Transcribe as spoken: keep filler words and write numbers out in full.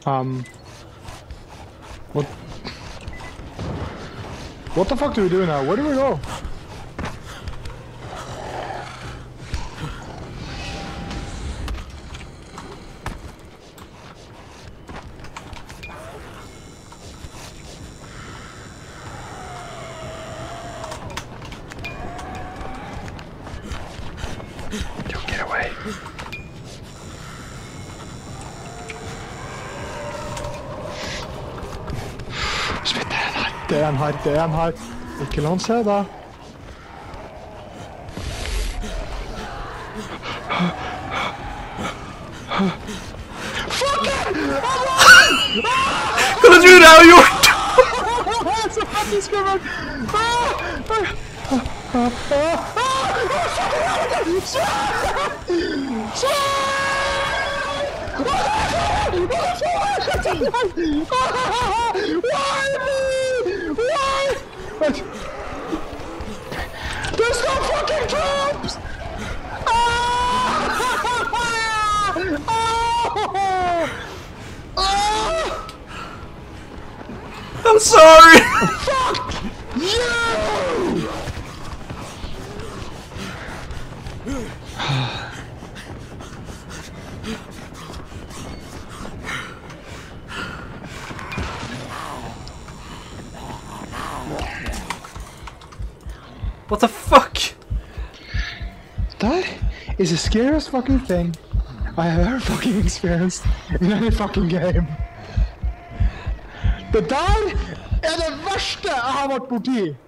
Um. What? What the fuck do we do now? Where do we go? Don't get away. Smith, det er en her, det er en her, det er en her. Ikke la han se deg. Fuck it! Hva tror du jeg har gjort? Jeg er så fucking skummel! Why? There's no fucking traps! I'm sorry! Fuck you! What the fuck? That is the scariest fucking thing I have ever fucking experienced in any fucking game. Det der er det verste jeg har vært borti.